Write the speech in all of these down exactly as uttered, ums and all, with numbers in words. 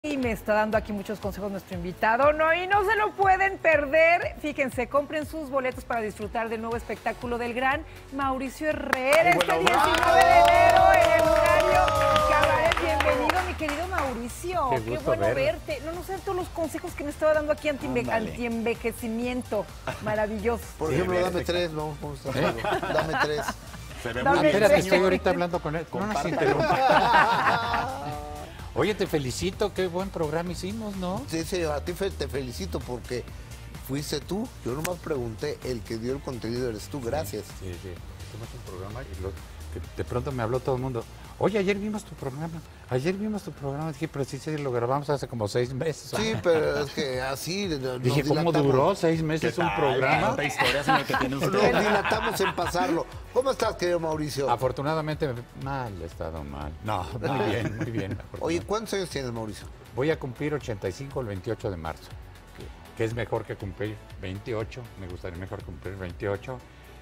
Y me está dando aquí muchos consejos nuestro invitado, no, y no se lo pueden perder. Fíjense, compren sus boletos para disfrutar del nuevo espectáculo del gran Mauricio Herrera. Ay, bueno, este diecinueve de enero en el Horario Cabaret. Bienvenido, mi querido Mauricio. Qué, Qué bueno ver. verte. No, no sé todos los consejos que me estaba dando aquí anti-envejecimiento. Maravilloso. Por sí, ejemplo, dame tres, no, ¿cómo estás? ¿Eh? Dame tres. Se ve muy Espérate, estoy ahorita hablando con él. No nos interrumpa. Oye, te felicito, qué buen programa hicimos, ¿no? Sí, sí, a ti te felicito porque fuiste tú. Yo nomás pregunté, el que dio el contenido eres tú, gracias. Sí, sí, sí. Hicimos un programa y lo, que de pronto me habló todo el mundo. Oye, ayer vimos tu programa, ayer vimos tu programa. Dije, pero sí, sí, lo grabamos hace como seis meses. Sí, pero es que así nos Dije, ¿cómo duró seis meses un programa? Historia, señor, que tiene usted. Nos dilatamos en pasarlo. ¿Cómo estás, querido Mauricio? Afortunadamente, mal, he estado mal. No, muy bien, muy bien. Oye, ¿cuántos años tienes, Mauricio? Voy a cumplir ochenta y cinco el veintiocho de marzo, que, que es mejor que cumplir veintiocho. Me gustaría mejor cumplir veintiocho.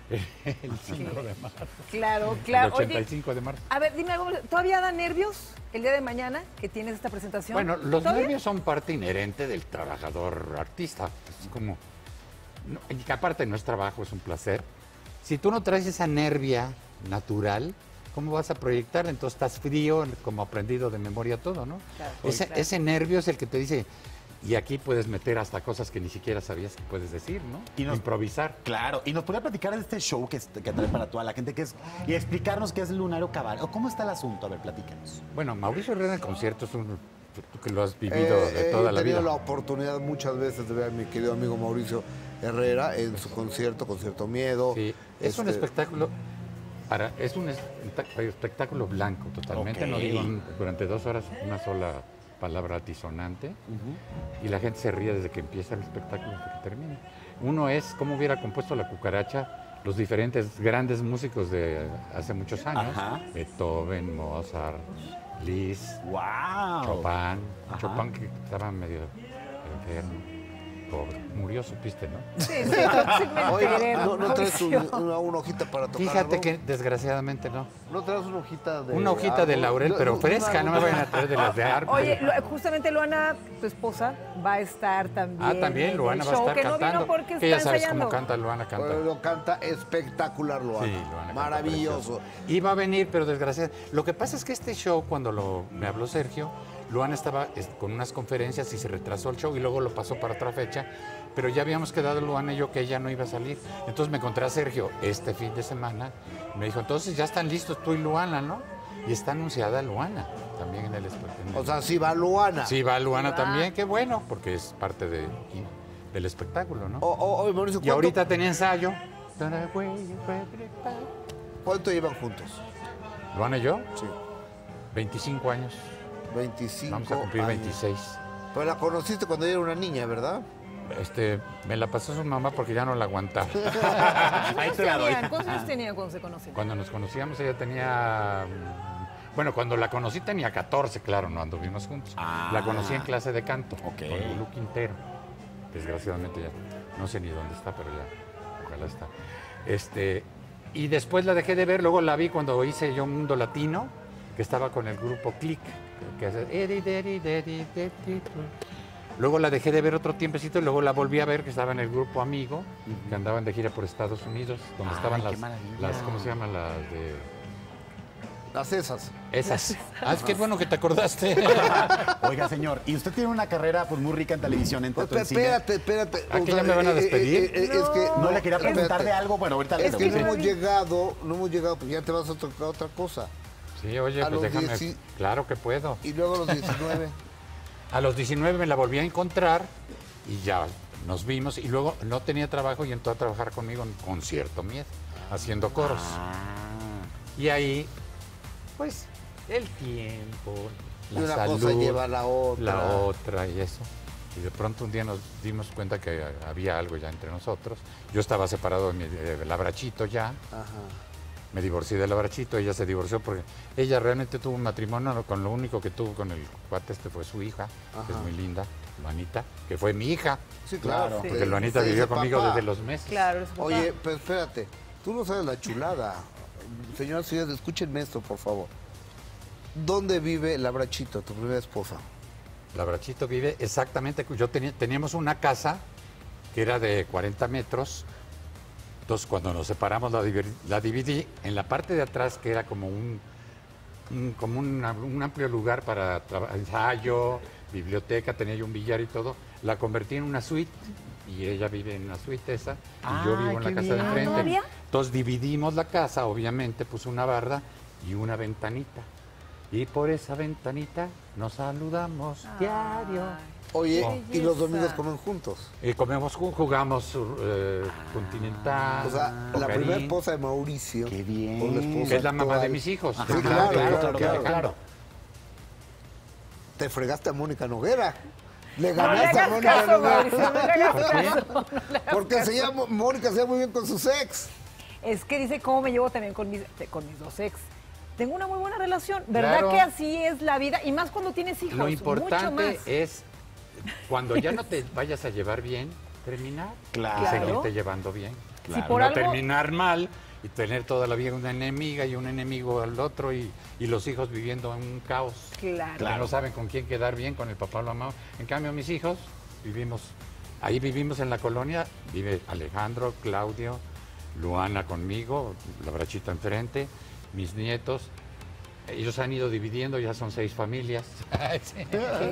El cinco de marzo. Claro, claro. El ochenta y cinco Oye, de marzo. A ver, dime algo, ¿todavía da nervios el día de mañana que tienes esta presentación? Bueno, los ¿Todavía? nervios son parte inherente del trabajador artista. Es como, no, y que aparte no es trabajo, es un placer. Si tú no traes esa nervia natural, ¿cómo vas a proyectar? Entonces estás frío, como aprendido de memoria todo, ¿no? Claro, ese, claro. ese nervio es el que te dice... Y aquí puedes meter hasta cosas que ni siquiera sabías que puedes decir, ¿no? Y nos, improvisar. Claro, y nos podría platicar de este show que, que trae para toda la gente, que es, y explicarnos qué es el Lunario Cabaret. ¿Cómo está el asunto? A ver, platícanos. Bueno, Mauricio Herrera en concierto es un... Tú que lo has vivido eh, de toda la vida. He tenido la oportunidad muchas veces de ver a mi querido amigo Mauricio Herrera en su concierto, Concierto Miedo. Sí, es este... un espectáculo... Para, es un espectáculo blanco totalmente, okay. No digo durante dos horas una sola... palabra altisonante, uh-huh. Y la gente se ríe desde que empieza el espectáculo hasta que termina. Uno es cómo hubiera compuesto La Cucaracha los diferentes grandes músicos de hace muchos años. Ajá. Beethoven, Mozart, Liszt, wow. Chopin. Ajá. Chopin que estaba medio enfermo. Pobre. Murió, supiste, ¿no? Sí, sí, sí me Oye, ¿no, no traes un, una, una hojita para tocar? Fíjate algo? que desgraciadamente no. ¿No traes una hojita de Una hojita de laurel, pero no, fresca, no me vayan a traer de las de árbol. Oye, lo, justamente Luana, tu esposa, va a estar también. Ah, también, Luana va a estar que cantando. No vino porque que está ya sabes ensayando. cómo canta Luana, canta. Bueno, lo canta espectacular, Luana. Sí, Luana maravilloso. Iba a venir, pero desgraciadamente. Lo que pasa es que este show, cuando lo, me habló Sergio, Luana estaba con unas conferencias y se retrasó el show y luego lo pasó para otra fecha, pero ya habíamos quedado Luana y yo que ella no iba a salir. Entonces me encontré a Sergio este fin de semana, me dijo, entonces ya están listos tú y Luana, ¿no? Y está anunciada Luana también en el espectáculo. O sea, sí va Luana. Sí va Luana también, qué bueno, porque es parte de, del espectáculo, ¿no? Oh, oh, oh, Mauricio, y ahorita tenía ensayo. ¿Cuánto llevan juntos? ¿Luana y yo? Sí. veinticinco años. veinticinco Vamos a cumplir años. veintiséis. Pues la conociste cuando ella era una niña, ¿verdad? Este, me la pasó su mamá porque ya no la aguantaba. ¿Cuántos años ¿Cuántos años tenían cuando se conocían? Cuando nos conocíamos ella tenía... Bueno, cuando la conocí tenía catorce, claro, no anduvimos juntos. Ah. La conocí en clase de canto, okay. Con Lulú Quintero. Desgraciadamente ya no sé ni dónde está, pero ya, ojalá está. Este, y después la dejé de ver, luego la vi cuando hice yo Mundo Latino, que estaba con el grupo Click, que hace... Luego la dejé de ver otro tiempecito y luego la volví a ver, que estaba en el grupo Amigo, uh-huh. Que andaban de gira por Estados Unidos, donde Ay, estaban las, las, ¿cómo se llaman? Las de... Las esas. Esas. Ah, es que bueno que te acordaste. Oiga, señor, y usted tiene una carrera pues muy rica en televisión, en teatro, pues, en cine. Espérate, espérate. ¿Aquí ya me van a despedir? Eh, eh, eh, no, es que, no le quería preguntar de algo, bueno, ahorita Es le que no hemos llegado, no hemos llegado, porque ya te vas a tocar otra cosa. Sí, oye, a pues déjame. dieci... Claro que puedo. Y luego a los diecinueve. A los diecinueve me la volví a encontrar y ya nos vimos y luego no tenía trabajo y entró a trabajar conmigo en Concierto Miedo, ah, haciendo coros. Ah. Y ahí, pues, el tiempo, la y una salud, cosa lleva a la otra. La otra y eso. Y de pronto un día nos dimos cuenta que había algo ya entre nosotros. Yo estaba separado del Abrachito ya. Ajá. Me divorcié del Abrachito, ella se divorció porque ella realmente tuvo un matrimonio, con lo único que tuvo con el cuate este fue su hija, Ajá. Que es muy linda, Luanita, que fue mi hija. Sí, claro. Porque sí. Luanita sí, vivió conmigo papá. Desde los meses. Claro, es Oye, pero espérate, tú no sabes la chulada. Señoras y señores, escúchenme esto, por favor. ¿Dónde vive el Abrachito, tu primera esposa? La Brachito vive exactamente, yo tenía, teníamos una casa que era de cuarenta metros, entonces cuando nos separamos la, divi- la dividí en la parte de atrás, que era como un, un- como una- un amplio lugar para traba- ensayo, biblioteca, tenía yo un billar y todo, la convertí en una suite y ella vive en la suite esa y yo Ah, vivo en la qué casa de bien. enfrente. ¿Todavía? Entonces dividimos la casa, obviamente puse una barda y una ventanita. Y por esa ventanita nos saludamos diario. Oye, Qué y los belleza. domingos comen juntos. Y comemos, ju- jugamos eh, continental. O sea, la Bocarín, primera esposa de Mauricio. Qué bien. o la esposa que es la mamá actual, de mis hijos. Sí, Claro, claro, claro, claro, claro, claro. Te fregaste a Mónica Noguera. Le No le ganaste a hagas Mónica caso, Mauricio, no le Noguera. hagas ¿Por qué? caso. no le hagas Porque caso. se llama, Mónica se lleva muy bien con sus ex. Es que dice cómo me llevo también con mis, con mis dos ex. Tengo una muy buena relación. ¿Verdad Claro. que así es la vida? Y más cuando tienes hijos. Lo mucho importante más. es, cuando ya no te vayas a llevar bien, terminar. Claro. Y seguirte llevando bien. Si por no algo- terminar mal y tener toda la vida una enemiga y un enemigo al otro y, y los hijos viviendo en un caos. Claro. Que no saben con quién quedar bien, con el papá o la mamá. En cambio, mis hijos vivimos, ahí vivimos en la colonia, vive Alejandro, Claudio, Luana conmigo, la Brachita enfrente, mis nietos. Ellos han ido dividiendo, ya son seis familias. Sí.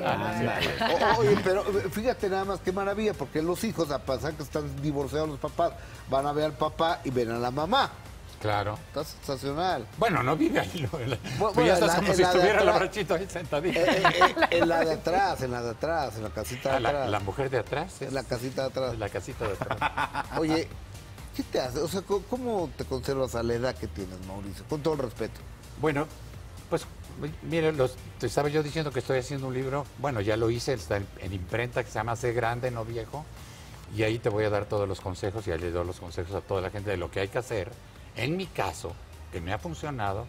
O- Oye, pero fíjate nada más qué maravilla, porque los hijos, a pesar que están divorciados los papás, van a ver al papá y ven a la mamá. Claro. Está sensacional. Bueno, no vive ahí. Lo, la, Bueno, tú ya en estás la- como en si la de estuviera la atrás. Brachita ahí sentadita. Eh, eh, eh, en la de atrás, en la de atrás, en la casita de Ah, la, atrás. la mujer de atrás. Es En la casita de atrás. la casita de atrás. Oye, ¿qué te hace? O sea, ¿cómo- ¿cómo te conservas a la edad que tienes, Mauricio? Con todo el respeto. Bueno, pues mire, los, te estaba yo diciendo que estoy haciendo un libro, bueno, ya lo hice, está en, en imprenta, que se llama Sé Grande, No Viejo, y ahí te voy a dar todos los consejos, y ahí le doy los consejos a toda la gente de lo que hay que hacer. En mi caso, que me ha funcionado,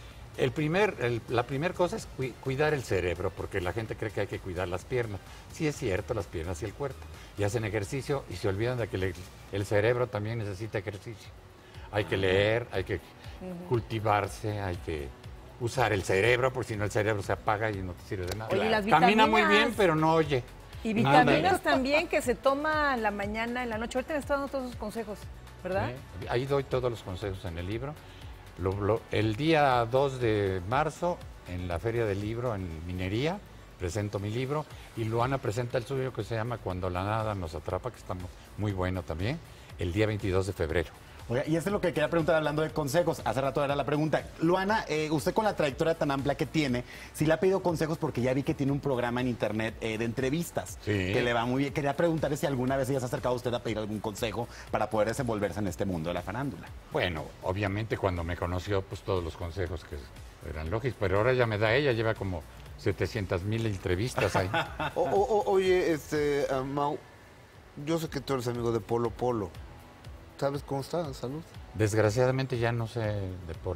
el primer, el- la primera cosa es cui- cuidar el cerebro, porque la gente cree que hay que cuidar las piernas. Sí es cierto, las piernas y el cuerpo, y hacen ejercicio y se olvidan de que le- el cerebro también necesita ejercicio. Hay que leer, hay que cultivarse, hay que usar el cerebro, porque si no el cerebro se apaga y no te sirve de nada. Oye, ¿y las Camina muy vitaminas? bien, pero no oye. Y Nada. vitaminas también que se toma en la mañana, en la noche. Ahorita me está dando todos esos consejos, ¿verdad? Sí, ahí doy todos los consejos en el libro. Lo- lo- el día dos de marzo, en la Feria del Libro, en Minería, presento mi libro, y Luana presenta el suyo, que se llama Cuando la nada nos atrapa, que está mu- muy bueno también, el día veintidós de febrero. Oiga, y esto es lo que quería preguntar hablando de consejos. Hace rato era la pregunta. Luana, eh, usted con la trayectoria tan amplia que tiene, sí le ha pedido consejos porque ya vi que tiene un programa en internet eh, de entrevistas Sí. que le va muy bien. Quería preguntarle si alguna vez ella se ha acercado a usted a pedir algún consejo para poder desenvolverse en este mundo de la farándula. Bueno, obviamente cuando me conoció, pues todos los consejos que eran lógicos, pero ahora ya me da ella, lleva como setecientas mil entrevistas ahí. O- o- o- oye, este, ah, Mau, yo sé que tú eres amigo de Polo Polo. ¿Sabes cómo está en salud? Desgraciadamente ya no sé de Polo,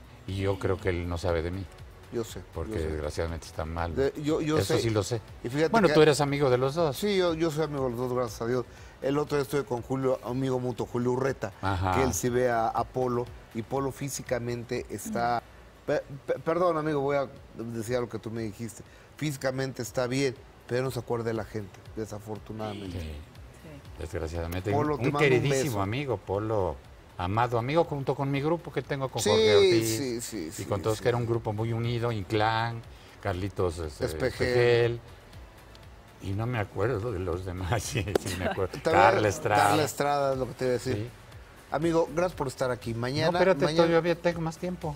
y yo creo que él no sabe de mí, Yo sé. porque yo sé. desgraciadamente está mal. De- yo- yo Eso sé. sí lo sé. Y fíjate Bueno, que- tú eres amigo de los dos. Sí, yo, yo soy amigo de los dos, gracias a Dios. El otro día estuve con Julio, amigo mutuo, Julio Urreta, Ajá. que él sí ve a, a Polo, y Polo físicamente está... Pe- pe- perdón, amigo, voy a decir lo que tú me dijiste. Físicamente está bien, pero no se acuerda de la gente, desafortunadamente. Sí, desgraciadamente. Polo, un te un mando un queridísimo beso. amigo, Polo, amado amigo, junto con mi grupo que tengo con Sí, Jorge Ortiz. sí, sí, y sí, con todos, sí. que era un grupo muy unido, Inclán, Carlitos este, Espejel. Espejel. Y no me acuerdo de los demás, sí, sí me acuerdo. También- Carla Estrada. Carla Estrada es lo que te iba a decir. Sí. Amigo, gracias por estar aquí. Mañana... No, espérate, mañana, todavía tengo más tiempo.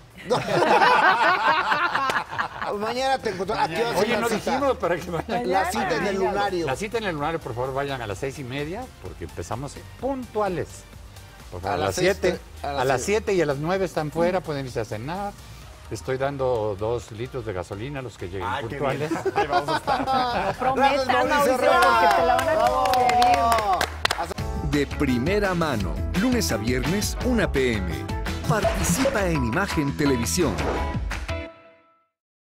mañana te encuentro. ¿A qué hora es Oye, la no cita? dijimos para que vayan. La cita en el lunario. La cita en el lunario, por favor, vayan a las seis y media, porque empezamos puntuales. Por favor, A a, las las seis siete, te- a a las las seis. siete y a las nueve están fuera, pueden irse a cenar. Estoy dando dos litros de gasolina a los que lleguen Ay, qué puntuales. bien. Ahí vamos a estar. No prometas, Gracias, Mauricio Mauricio, Herrera. porque te la van a pedir. De primera mano, lunes a viernes, una p m Participa en Imagen Televisión.